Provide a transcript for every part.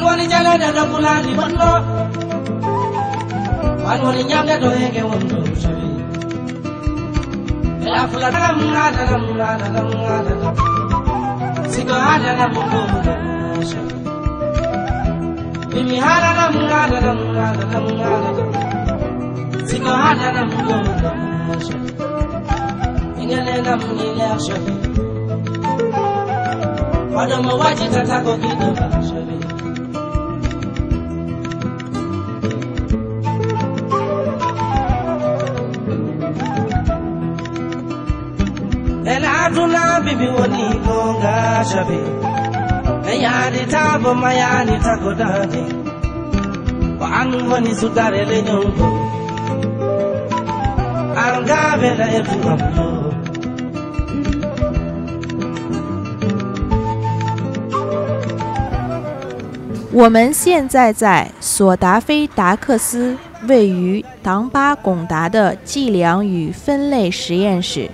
我们现在在索达菲达克斯位于唐巴贡达的计量与分类实验室。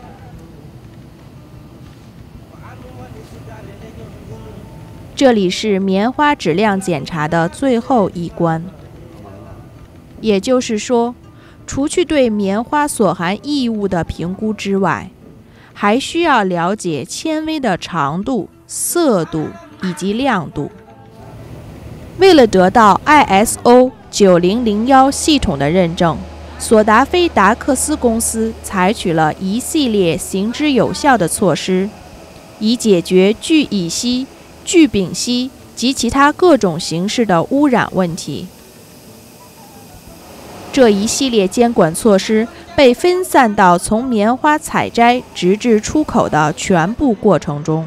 这里是棉花质量检查的最后一关，也就是说，除去对棉花所含异物的评估之外，还需要了解纤维的长度、色度以及亮度。为了得到 ISO 9001系统的认证，索达菲达克斯公司采取了一系列行之有效的措施，以解决聚乙烯、聚丙烯及其他各种形式的污染问题。这一系列监管措施被分散到从棉花采摘直至出口的全部过程中。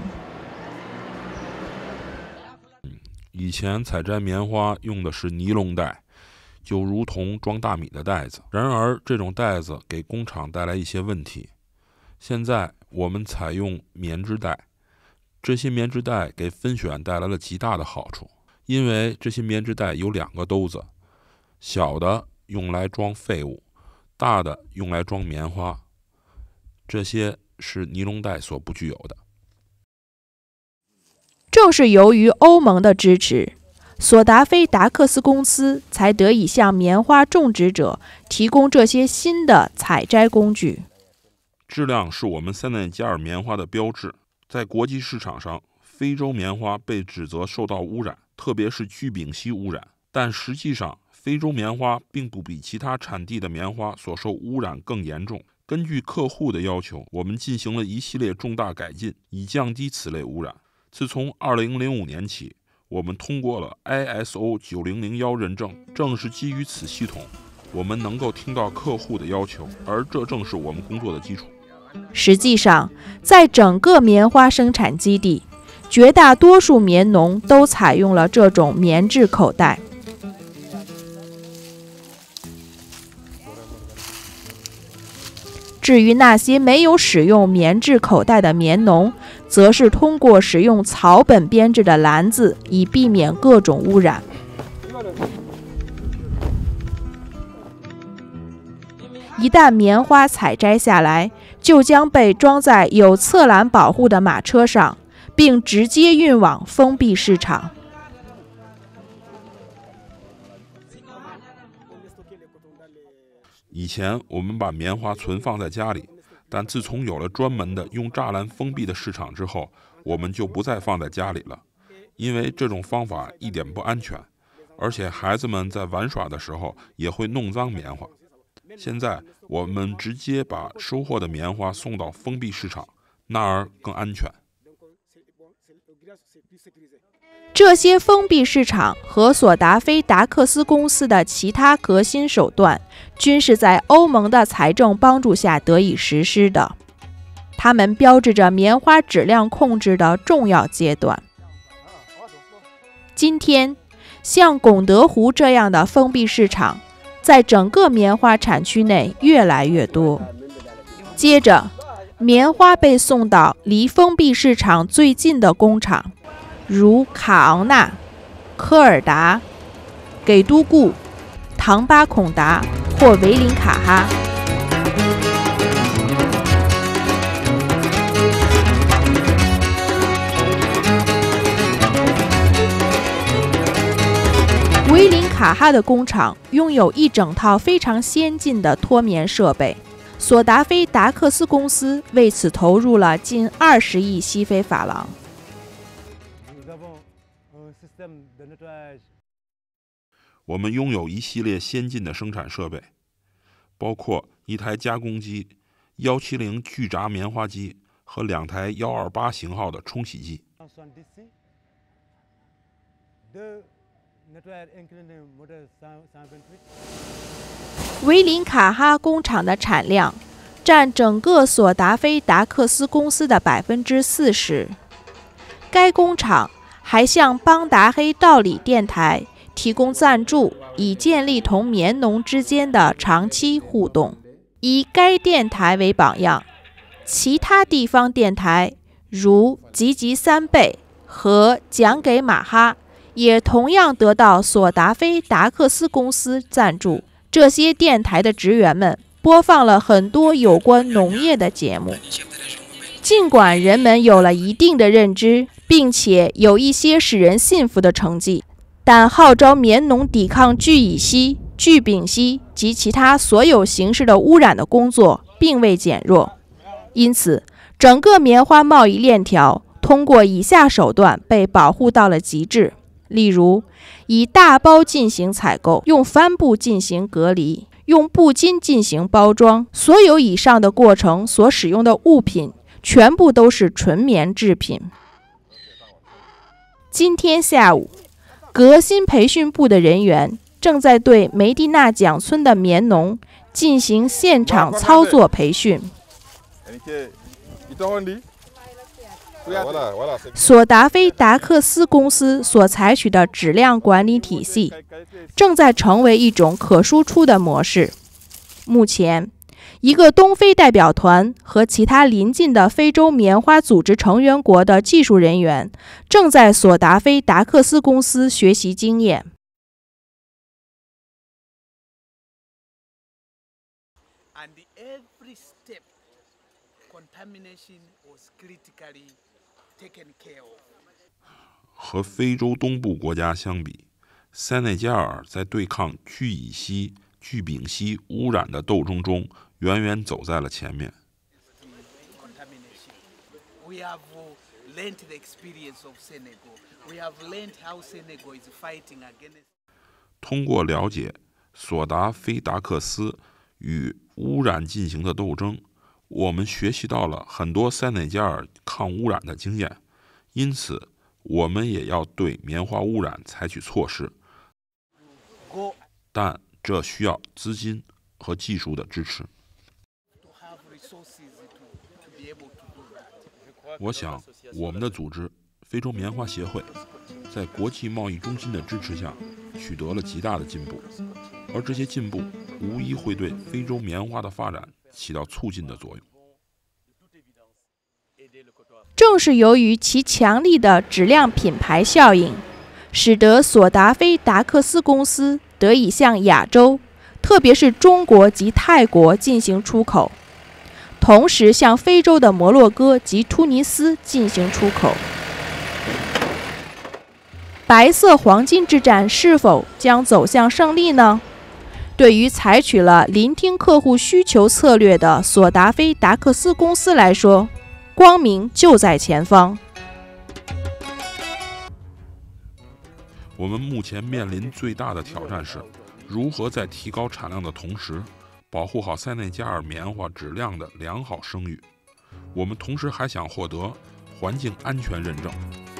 以前采摘棉花用的是尼龙袋，就如同装大米的袋子。然而，这种袋子给工厂带来一些问题。现在我们采用棉织袋，这些棉织袋给分选带来了极大的好处，因为这些棉织袋有2个兜子，小的用来装废物，大的用来装棉花。这些是尼龙袋所不具有的。 正是由于欧盟的支持，索达菲达克斯公司才得以向棉花种植者提供这些新的采摘工具。 质量是我们塞内加尔棉花的标志。在国际市场上，非洲棉花被指责受到污染，特别是聚丙烯污染。但实际上，非洲棉花并不比其他产地的棉花所受污染更严重。根据客户的要求，我们进行了一系列重大改进，以降低此类污染。自从2005年起，我们通过了 ISO 9001认证。正是基于此系统，我们能够听到客户的要求，而这正是我们工作的基础。 实际上，在整个棉花生产基地，绝大多数棉农都采用了这种棉质口袋。至于那些没有使用棉质口袋的棉农，则是通过使用草本编制的篮子，以避免各种污染。一旦棉花采摘下来，就将被装在有侧栏保护的马车上，并直接运往封闭市场。 以前我们把棉花存放在家里，但自从有了专门的用栅栏封闭的市场之后，我们就不再放在家里了，因为这种方法一点不安全，而且孩子们在玩耍的时候也会弄脏棉花。现在我们直接把收获的棉花送到封闭市场，那儿更安全。 这些封闭市场和索达菲达克斯公司的其他革新手段，均是在欧盟的财政帮助下得以实施的。它们标志着棉花质量控制的重要阶段。今天，像拱德湖这样的封闭市场，在整个棉花产区内越来越多。接着，棉花被送到离封闭市场最近的工厂，如卡昂纳、科尔达、给都固、唐巴孔达或维林卡哈。 卡哈的工厂拥有一整套非常先进的脱棉设备，索达菲达克斯公司为此投入了近20亿西非法郎。 我们拥有一系列先进的生产设备，包括一台加工机、170巨轧棉花机和2台128型号的冲洗机。 维林卡哈工厂的产量占整个索达菲达克斯公司的40%。该工厂还向邦达黑道里电台提供赞助，以建立同棉农之间的长期互动。以该电台为榜样，其他地方电台如吉吉三贝和讲给马哈也同样得到索达菲达克斯公司赞助。这些电台的职员们播放了很多有关农业的节目。尽管人们有了一定的认知，并且有一些使人信服的成绩，但号召棉农抵抗聚乙烯、聚丙烯及其他所有形式的污染的工作并未减弱。因此，整个棉花贸易链条通过以下手段被保护到了极致，例如以大包进行采购，用帆布进行隔离，用布巾进行包装。所有以上的过程所使用的物品全部都是纯棉制品。今天下午，革新培训部的人员正在对梅蒂纳蒋村的棉农进行现场操作培训。索达菲达克斯公司所采取的质量管理体系正在成为一种可输出的模式。目前，一个东非代表团和其他邻近的非洲棉花组织成员国的技术人员正在索达菲达克斯公司学习经验。 和非洲东部国家相比，塞内加尔在对抗聚乙烯、聚丙烯污染的斗争中远远走在了前面。通过了解索达菲达克斯与污染进行的斗争，我们学习到了很多塞内加尔抗污染的经验，因此我们也要对棉花污染采取措施，但这需要资金和技术的支持。我想，我们的组织非洲棉花协会在国际贸易中心的支持下取得了极大的进步，而这些进步无疑会对非洲棉花的发展起到促进的作用。 正是由于其强力的质量品牌效应，使得索达菲达克斯公司得以向亚洲，特别是中国及泰国进行出口，同时向非洲的摩洛哥及突尼斯进行出口。白色黄金之战是否将走向胜利呢？对于采取了聆听客户需求策略的索达菲达克斯公司来说，光明就在前方。 我们目前面临最大的挑战是，如何在提高产量的同时，保护好塞内加尔棉花质量的良好声誉。我们同时还想获得环境安全认证。